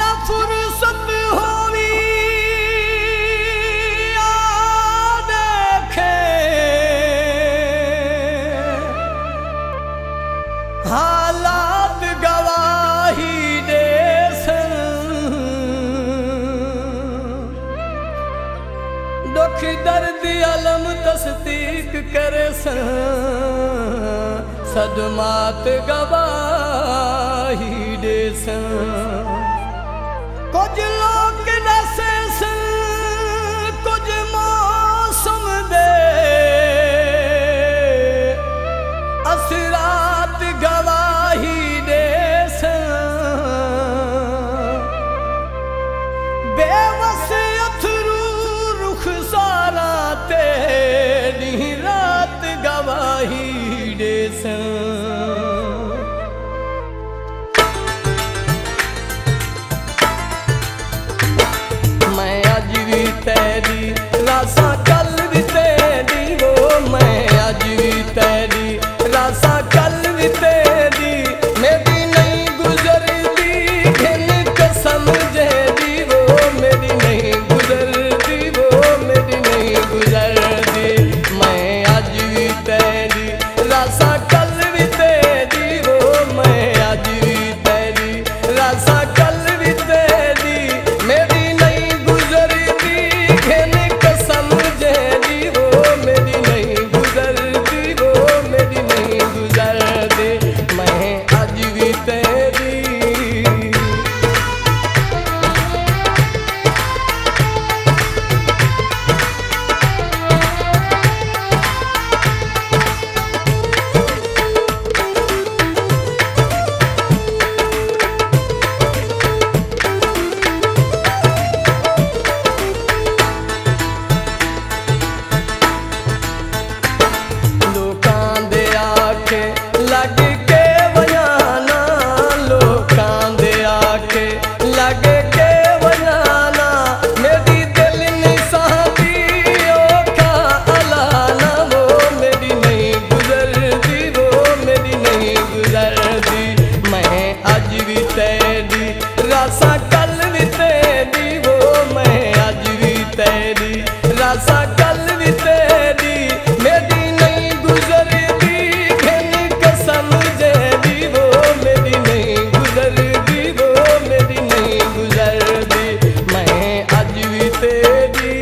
फुर्सत होवी देखे हालात गवाही दे दुख दर्द अलम तस्दीक करे सदमात गवाही दे कुछ लोग दसे कुछ मौसम दे असरात गवाही दे बेवस अथरू रुख सारा तेरी रात गवाही दे मैं अज भी तेरी रासा कल भी तेरी वो मैं अज भी तेरी रासा कल भी तेरी मेरी नहीं गुजरती घिन कसम जेदी वो मेरी नहीं गुजरती वो मेरी नहीं गुजरती मैं अज भी तेरी रासा कल भी तेरी वो मैं अज भी तेरी रासा कल भी तेरी मेरी नहीं गुजरती घिन कसम जेदी वो मेरी नहीं गुजरती वो मेरी नहीं गुजरती मैं अज भी तेरी लग के बजाना लोकां दे आके लग के बजाना मेरी दिल नहीं सहती औखा अलाना वो मेरी नहीं गुजरती वो मेरी नहीं गुजरती मैं अज भी तेरी रासा कल भी तेरी वो मैं अज भी तेरी रासा कल भी तेरी मेरी नहीं गुजरती समझेगी वो मेरी नहीं गुजरती वो मेरी नहीं गुजरती मैं अज भी तेरी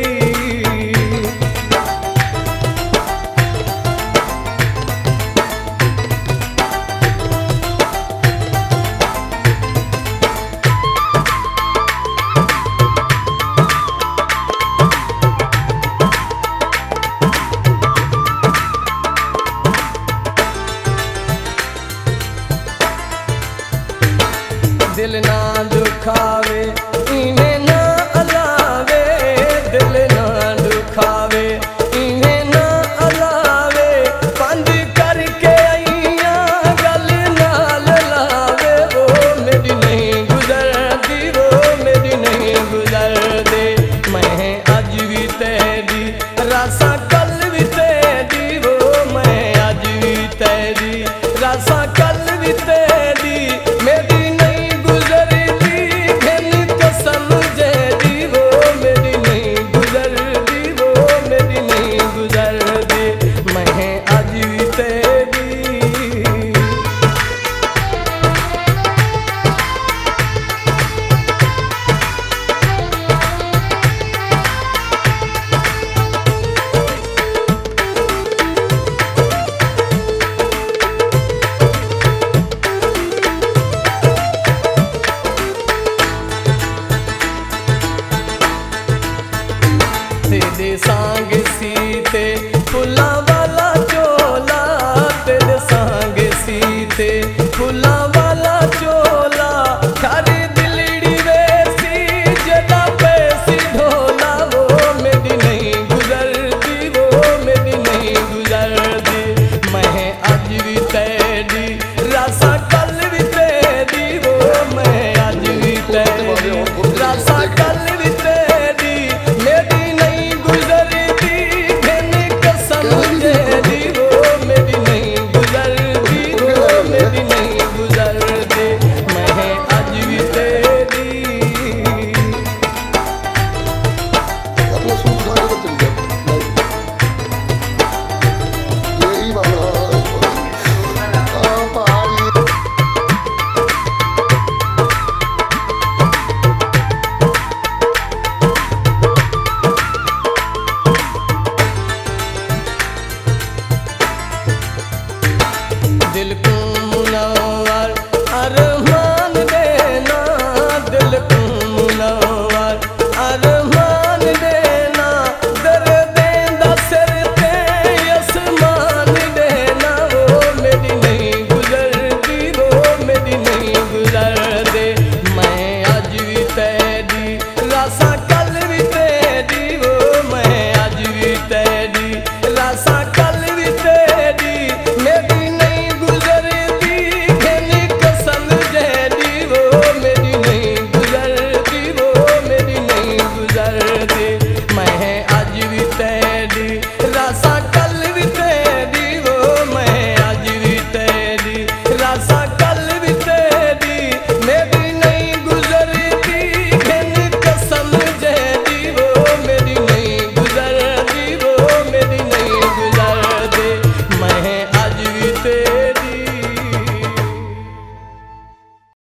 दिल ना दुखावे इन्हें ना अलावे दिल ना दुखावे इन्हें ना अलावे बंद करके आइया गल नाल लावे वो मेरी नहीं गुजरती वो मेरी नहीं गुजरती मैं अज भी तेरी रासा कल भी तेरी वो मैं अज भी तेरी रासा कल भी तेरी मेरी तेरे सांग सीते फुला वाला चोला तेरे सांग सीते फुला वाला चोला खारी दिलड़ी वैसी जदा पैसी ढोला वो मेरी नहीं गुजरती वो मेरी नहीं गुजरती मैं अज भी तेरी रासा कल भी तेरी वो मैं अज भी तेरी रासा